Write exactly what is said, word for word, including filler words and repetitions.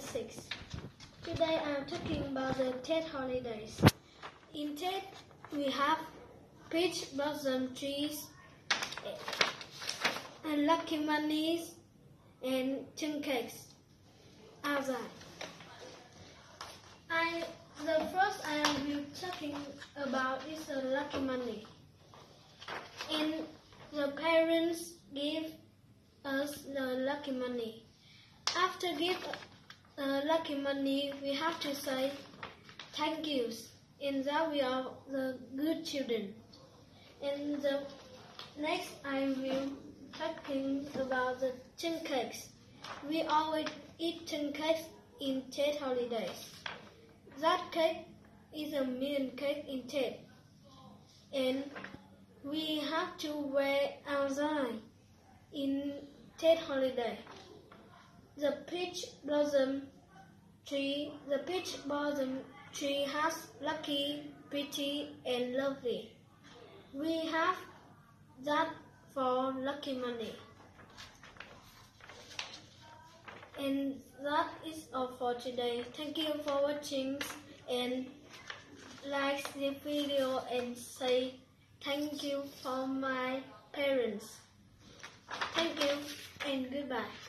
six. Today I am talking about the Tet holidays. In Tet, we have peach blossom trees and lucky bunnies and tin cakes outside. I the first I will be talking about is the lucky money. And the parents give us the lucky money. After give uh, lucky money, we have to say thank yous, and that we are the good children. And the next I will talking about the tin cakes. We always eat tin cakes in Tet holidays. That cake is a million cake in Tet, and we have to wear outside in Tet holiday. The peach blossom tree, the peach blossom tree has lucky, pretty, and lovely. We have that for lucky money. And that is all for today. Thank you for watching, and like the video and say thank you for my parents. Thank you and goodbye.